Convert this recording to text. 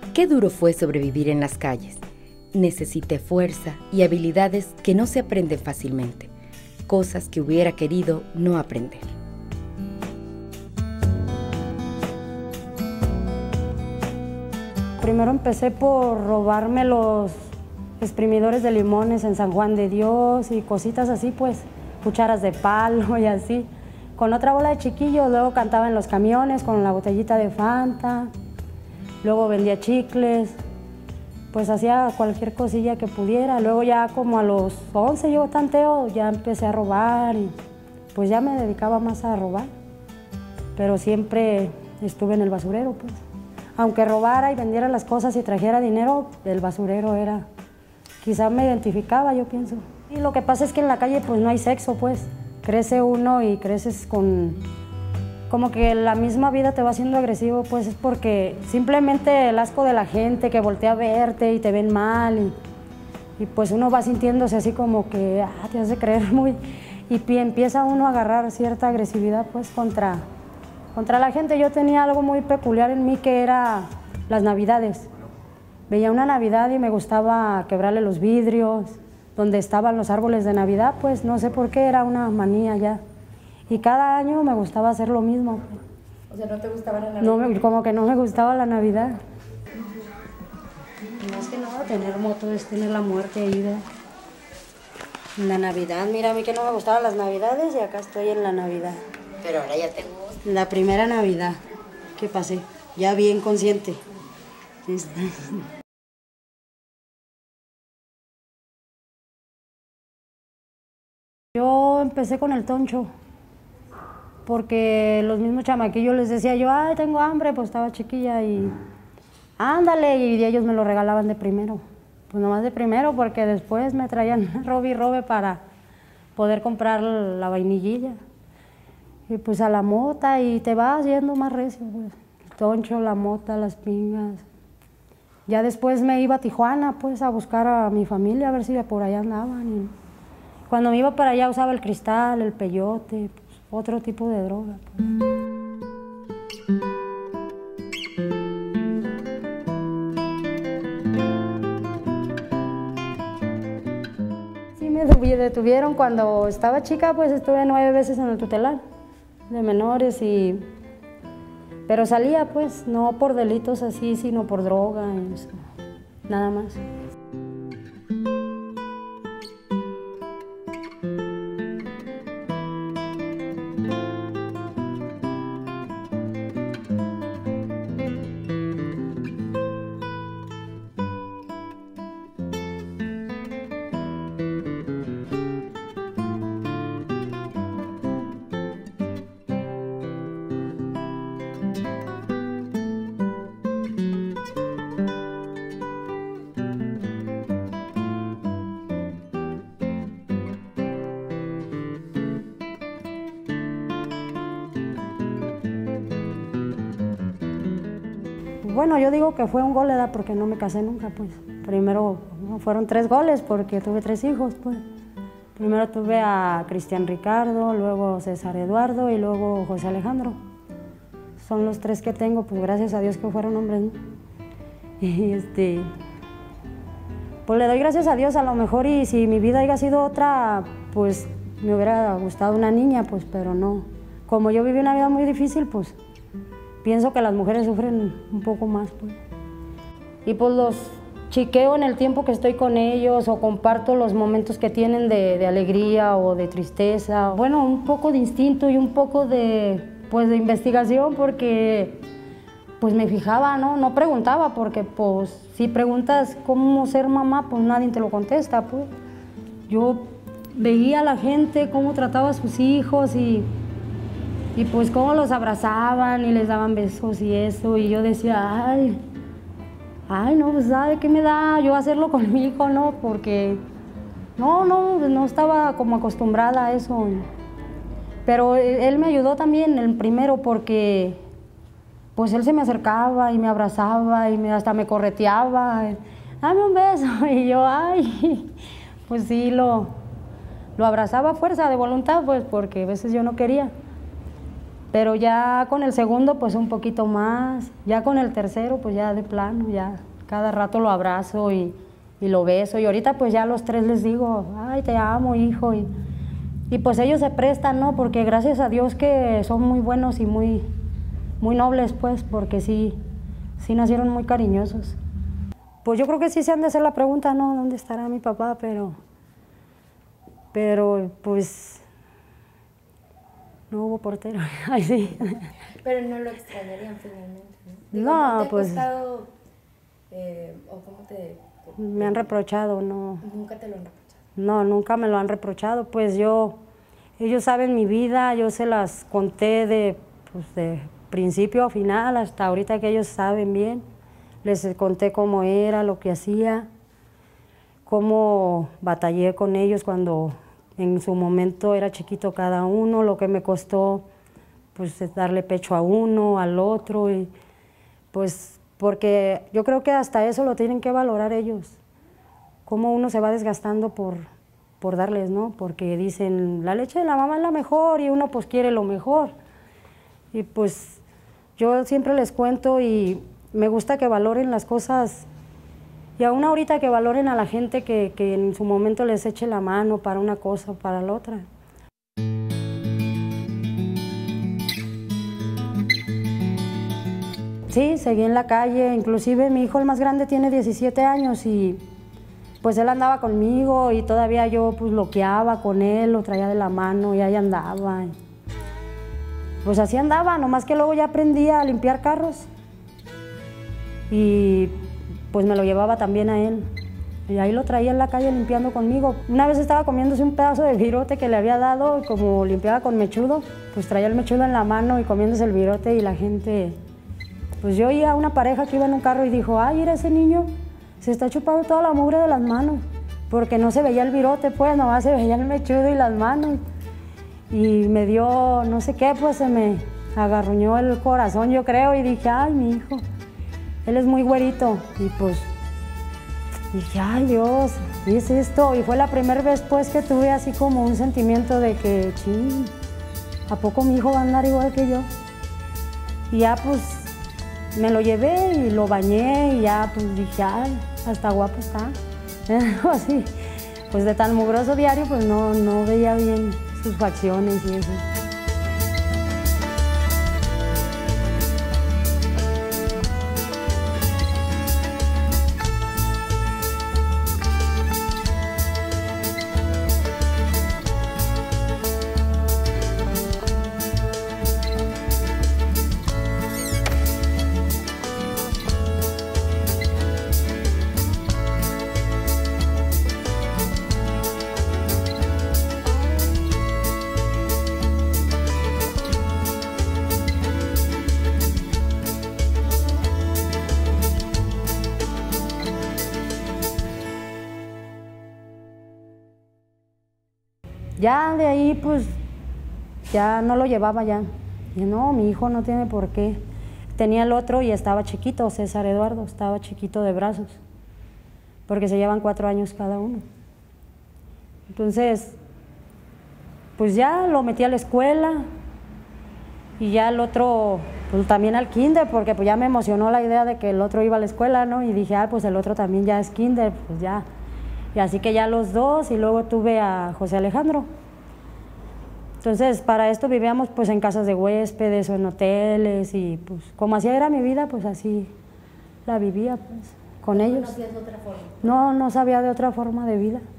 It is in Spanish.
Qué duro fue sobrevivir en las calles. Necesité fuerza y habilidades que no se aprenden fácilmente, cosas que hubiera querido no aprender. Primero empecé por robarme los exprimidores de limones en San Juan de Dios y cositas así, pues, cucharas de palo y así. Con otra bola de chiquillos, luego cantaba en los camiones con la botellita de Fanta, luego vendía chicles, pues hacía cualquier cosilla que pudiera. Luego ya como a los 11 yo tanteo, ya empecé a robar y pues ya me dedicaba más a robar. Pero siempre estuve en el basurero, pues. Aunque robara y vendiera las cosas y trajera dinero, el basurero era, quizá me identificaba, yo pienso. Y lo que pasa es que en la calle pues no hay sexo, pues. Crece uno y creces con, como que la misma vida te va haciendo agresivo, pues es porque simplemente el asco de la gente que voltea a verte y te ven mal y pues uno va sintiéndose así como que te hace creer muy, y empieza uno a agarrar cierta agresividad pues contra la gente. Yo tenía algo muy peculiar en mí que era las navidades. Veía una Navidad y me gustaba quebrarle los vidrios, donde estaban los árboles de Navidad, pues no sé por qué, era una manía ya. Y cada año me gustaba hacer lo mismo. O sea, ¿no te gustaba la Navidad? No, como que no me gustaba la Navidad. Más que nada tener moto es tener la muerte ahí, ¿verdad? En la Navidad, mira, a mí que no me gustaban las Navidades y acá estoy en la Navidad. Pero ahora ya te gusta. La primera Navidad que pasé, ya bien consciente. Yo empecé con el toncho, porque los mismos chamaquillos les decía yo, ay, tengo hambre, pues estaba chiquilla y ándale, y ellos me lo regalaban de primero. Pues nomás de primero, porque después me traían robe y robe para poder comprar la vainillilla. Y pues a la mota y te vas yendo más recio, pues. El toncho, la mota, las pingas. Ya después me iba a Tijuana, pues, a buscar a mi familia, a ver si por allá andaban. Y cuando me iba para allá usaba el cristal, el peyote, pues, otro tipo de droga, pues. Sí me detuvieron cuando estaba chica, pues estuve 9 veces en el tutelar de menores pero salía pues no por delitos así, sino por droga y eso, nada más. Bueno, yo digo que fue un gol, ¿verdad? Porque no me casé nunca, pues. Primero fueron 3 goles porque tuve 3 hijos, pues. Primero tuve a Cristian Ricardo, luego César Eduardo y luego José Alejandro. Son los 3 que tengo, pues gracias a Dios que fueron hombres, ¿no? Y pues le doy gracias a Dios, a lo mejor, y si mi vida haya sido otra, pues me hubiera gustado una niña, pues, pero no. Como yo viví una vida muy difícil, pues pienso que las mujeres sufren un poco más, pues. Y pues los chiqueo en el tiempo que estoy con ellos o comparto los momentos que tienen de alegría o de tristeza. Bueno, un poco de instinto y un poco de investigación porque pues me fijaba, ¿no? No preguntaba porque pues si preguntas cómo ser mamá, pues nadie te lo contesta, pues. Yo veía a la gente cómo trataba a sus hijos y pues cómo los abrazaban y les daban besos y eso, y yo decía, ay, no, pues ¿sabe qué me da yo hacerlo con mi hijo, no? Porque no estaba como acostumbrada a eso. Pero él me ayudó también, el primero, porque pues él se me acercaba y me abrazaba y hasta me correteaba, dame un beso, y yo, pues sí, lo abrazaba a fuerza de voluntad, pues porque a veces yo no quería. Pero ya con el segundo pues un poquito más, ya con el tercero pues ya de plano, ya cada rato lo abrazo y lo beso, y ahorita pues ya a los 3 les digo, ay, te amo, hijo, y pues ellos se prestan, ¿no? Porque gracias a Dios que son muy buenos y muy nobles, pues, porque sí nacieron muy cariñosos. Pues yo creo que sí se han de hacer la pregunta, ¿no? ¿Dónde estará mi papá? Pero pues no hubo portero. Ay, sí. Pero no lo extrañarían finalmente, ¿no? No, ¿no te ha pues... costado, o cómo me han reprochado, no. ¿Nunca te lo han reprochado? No, nunca me lo han reprochado. Pues ellos saben mi vida, yo se las conté de principio a final, hasta ahorita que ellos saben bien. Les conté cómo era, lo que hacía, cómo batallé con ellos cuando en su momento era chiquito cada uno, lo que me costó pues darle pecho a uno, al otro, y pues porque yo creo que hasta eso lo tienen que valorar ellos, cómo uno se va desgastando por darles, ¿no? Porque dicen, la leche de la mamá es la mejor y uno pues quiere lo mejor. Y pues yo siempre les cuento y me gusta que valoren las cosas, y aún ahorita que valoren a la gente que en su momento les eche la mano para una cosa o para la otra. Sí, seguí en la calle, inclusive mi hijo el más grande tiene 17 años y pues él andaba conmigo y todavía yo pues loqueaba con él, lo traía de la mano y ahí andaba. Pues así andaba, nomás que luego ya aprendí a limpiar carros y pues me lo llevaba también a él. Y ahí lo traía en la calle limpiando conmigo. Una vez estaba comiéndose un pedazo de virote que le había dado, y como limpiaba con mechudo, pues traía el mechudo en la mano y comiéndose el virote, y la gente... Pues yo oía a una pareja que iba en un carro y dijo, ay, mira ese niño, se está chupando toda la mugre de las manos, porque no se veía el virote, pues, nomás se veía el mechudo y las manos. Y me dio, no sé qué, pues se me agarruñó el corazón, yo creo, y dije, ay, mi hijo, él es muy güerito. Y pues dije, ay, Dios, ¿qué es esto? Y fue la primera vez, pues, que tuve así como un sentimiento de que, ching, ¿a poco mi hijo va a andar igual que yo? Y ya, pues, me lo llevé y lo bañé y ya pues dije, ay, hasta guapo está. Así, pues de tan mugroso diario pues no veía bien sus facciones y eso. Ya de ahí, pues, ya no lo llevaba ya. Y no, mi hijo no tiene por qué. Tenía el otro y estaba chiquito, César Eduardo, estaba chiquito de brazos, porque se llevan 4 años cada uno. Entonces, pues ya lo metí a la escuela y ya el otro, pues también al kinder, porque pues ya me emocionó la idea de que el otro iba a la escuela, ¿no? Y dije, pues el otro también ya es kinder, pues ya. Y así que ya los dos, y luego tuve a José Alejandro. Entonces, para esto vivíamos pues en casas de huéspedes o en hoteles, y pues como así era mi vida, pues así la vivía pues con ellos. ¿No conocías otra forma? No sabía de otra forma de vida.